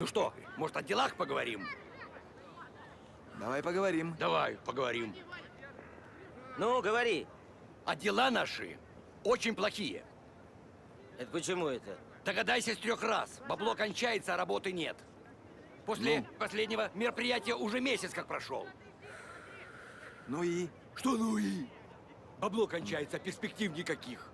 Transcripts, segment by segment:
Ну что, может, о делах поговорим? Давай поговорим. Давай, поговорим. Ну, говори. А дела наши очень плохие. Это почему это? Догадайся с 3 раз. Бабло кончается, а работы нет. После последнего мероприятия уже месяц как прошел. Ну и? Что ну и? Бабло кончается, а перспектив никаких.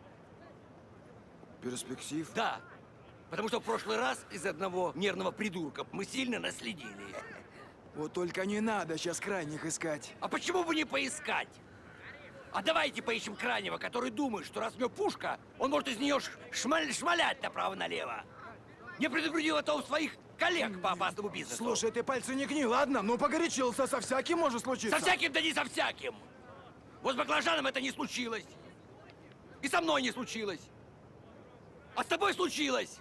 Перспектив? Да. Потому что в прошлый раз из одного нервного придурка мы сильно наследили. Вот только не надо сейчас крайних искать. А почему бы не поискать? А давайте поищем крайнего, который думает, что раз у него пушка, он может из нее шмалять направо-налево. Не предупредил это у своих коллег по опасному бизнесу. Слушай, ты пальцы не гни, ладно? Ну погорячился, со всяким может случиться. Со всяким, да не со всяким. Вот с баклажаном это не случилось. И со мной не случилось. А с тобой случилось.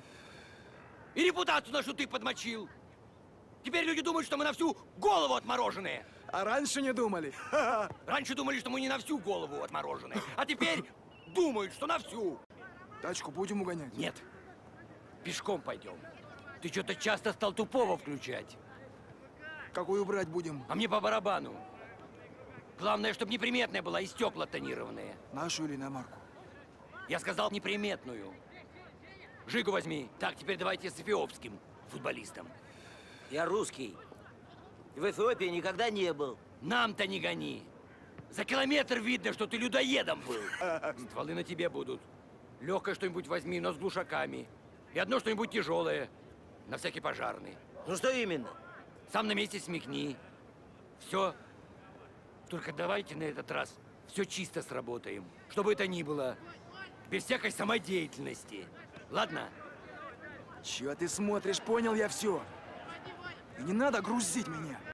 И репутацию нашу ты подмочил. Теперь люди думают, что мы на всю голову отмороженные. А раньше не думали? Раньше думали, что мы не на всю голову отмороженные. А теперь думают, что на всю. Тачку будем угонять? Нет. Пешком пойдем. Ты что-то часто стал тупого включать. Какую брать будем? А мне по барабану. Главное, чтобы неприметная была и стекла тонированные. Нашу или иномарку? Я сказал неприметную. Жигу возьми. Так, теперь давайте с эфиопским футболистом. Я русский. В Эфиопии никогда не был. Нам-то не гони. За километр видно, что ты людоедом был. Стволы на тебе будут. Легкое что-нибудь возьми, но с глушаками. И одно что-нибудь тяжелое. На всякий пожарный. Ну что именно? Сам на месте смекни. Все. Только давайте на этот раз все чисто сработаем. Что бы это ни было. Без всякой самодеятельности. Ладно? Чё ты смотришь? Понял я все. И не надо грузить меня.